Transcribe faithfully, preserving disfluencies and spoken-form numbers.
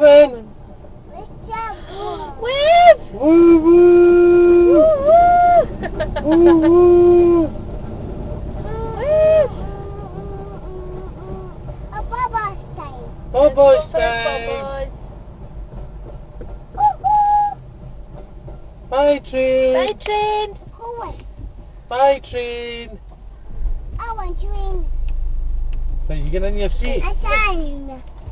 coming. Where's? Woo woo. Woo woo. Where's? A bubble stay. Bubble time. Bye train. Bye train. Who? Bye train. I want to win. So you get in your seat. A sign.